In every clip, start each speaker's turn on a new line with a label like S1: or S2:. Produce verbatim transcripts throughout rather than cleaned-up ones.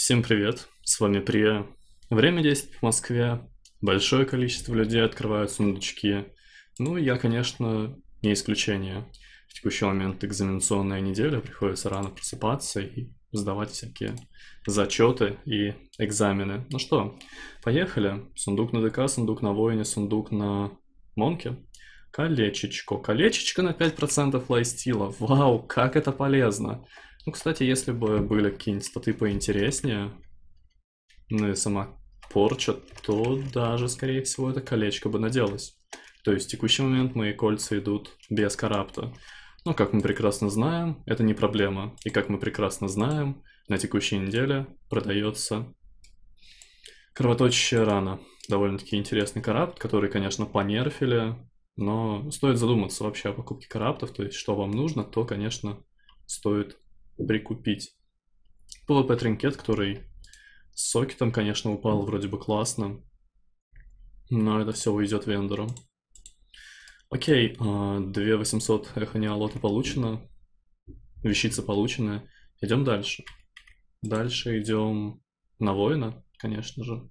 S1: Всем привет, с вами Прия. Время десять в Москве, большое количество людей открывают сундучки. Ну, я, конечно, не исключение. В текущий момент экзаменационная неделя, приходится рано просыпаться и сдавать всякие зачеты и экзамены. Ну что, поехали. Сундук на ДК, сундук на воине, сундук на Монке. Колечечко. Колечечко на пять процентов лайфстила. Вау, как это полезно. Ну, кстати, если бы были какие-нибудь статы поинтереснее, ну и сама порча, то даже, скорее всего, это колечко бы наделось. То есть в текущий момент мои кольца идут без карапта. Но, как мы прекрасно знаем, это не проблема. И как мы прекрасно знаем, на текущей неделе продается кровоточащая рана. Довольно-таки интересный карапт, который, конечно, понерфили, но стоит задуматься вообще о покупке караптов, то есть что вам нужно, то, конечно, стоит прикупить. пэ вэ пэ-тринкет, который с сокетом, конечно, упал вроде бы классно, но это все уйдет вендору. Окей, две восемьсот эхо неолота получено, вещица получена. Идем дальше. Дальше идем на воина, конечно же.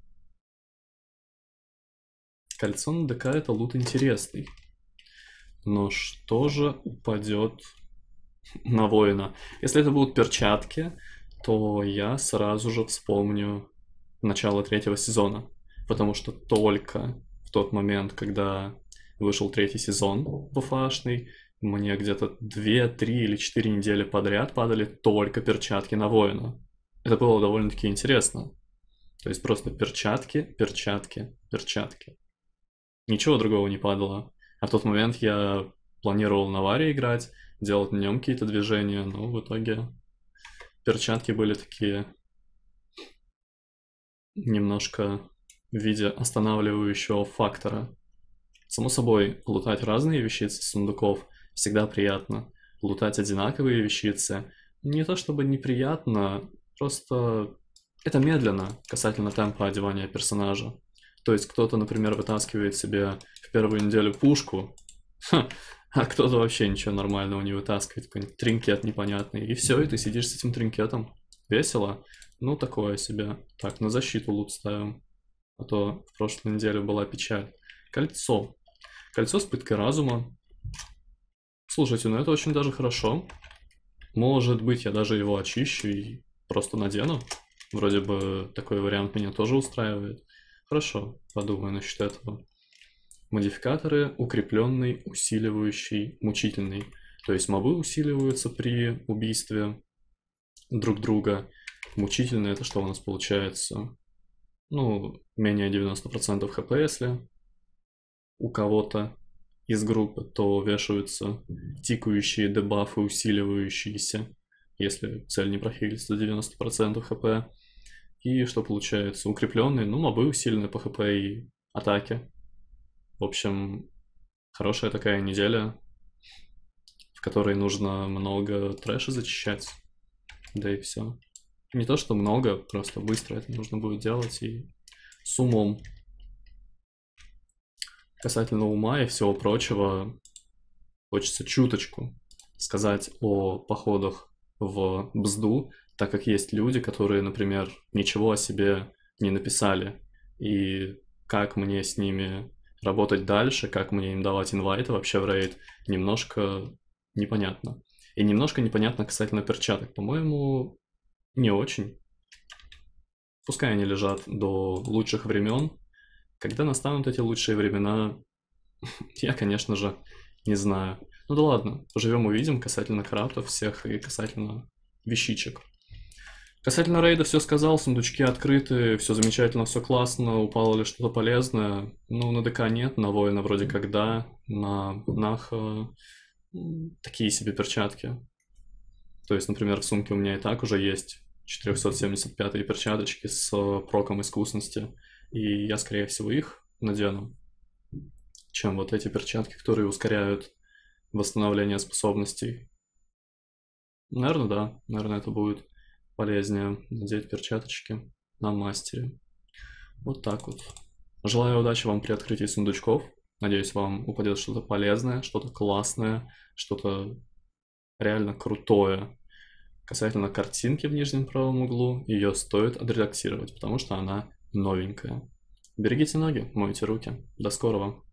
S1: Кольцо на ДК это лут интересный. Но что же упадет на воина? Если это будут перчатки, то я сразу же вспомню начало третьего сезона. Потому что только в тот момент, когда вышел третий сезон БФАшный, мне где-то две, три или четыре недели подряд падали только перчатки на воина. Это было довольно-таки интересно. То есть просто перчатки, перчатки, перчатки. Ничего другого не падало. А в тот момент я планировал на варе играть, делать на нем какие-то движения, но в итоге перчатки были такие немножко в виде останавливающего фактора. Само собой, лутать разные вещицы с сундуков всегда приятно. Лутать одинаковые вещицы не то чтобы неприятно, просто это медленно касательно темпа одевания персонажа. То есть кто-то, например, вытаскивает себе в первую неделю пушку, а кто-то вообще ничего нормального не вытаскивает, какой-нибудь тринкет непонятный, и все, и ты сидишь с этим тринкетом. Весело? Ну, такое себе. Так, на защиту лут ставим, а то в прошлой неделе была печаль. Кольцо. Кольцо с пыткой разума. Слушайте, ну это очень даже хорошо. Может быть, я даже его очищу и просто надену. Вроде бы такой вариант меня тоже устраивает. Хорошо, подумаю насчет этого. Модификаторы: укрепленный, усиливающий, мучительный. То есть мобы усиливаются при убийстве друг друга. Мучительный — это что у нас получается? Ну, менее девяносто процентов хп, если у кого-то из группы, то вешаются тикающие дебафы, усиливающиеся, если цель не прохилится до девяносто процентов хп. И что получается? Укрепленные, ну, мобы усилены по хп и атаке. В общем, хорошая такая неделя, в которой нужно много трэша зачищать. Да и все. Не то, что много, просто быстро это нужно будет делать и с умом. Касательно ума и всего прочего, хочется чуточку сказать о походах в Бзду, так как есть люди, которые, например, ничего о себе не написали. И как мне с ними работать дальше, как мне им давать инвайты вообще в рейд, немножко непонятно. И немножко непонятно касательно перчаток. По-моему, не очень. Пускай они лежат до лучших времен. Когда настанут эти лучшие времена, я, конечно же, не знаю. Ну да ладно, поживем увидим касательно крафтов всех и касательно вещичек. Касательно рейда все сказал, сундучки открыты, все замечательно, все классно, упало ли что-то полезное. Ну, на ДК нет, на воина вроде как да, на Наха такие себе перчатки. То есть, например, в сумке у меня и так уже есть четыреста семьдесят пятые перчаточки с проком искусности, и я, скорее всего, их надену, чем вот эти перчатки, которые ускоряют восстановление способностей. Наверное, да, наверное, это будет полезнее надеть перчаточки на мастере. Вот так вот. Желаю удачи вам при открытии сундучков. Надеюсь, вам упадет что-то полезное, что-то классное, что-то реально крутое. Касательно картинки в нижнем правом углу, ее стоит отредактировать, потому что она новенькая. Берегите ноги, мойте руки. До скорого.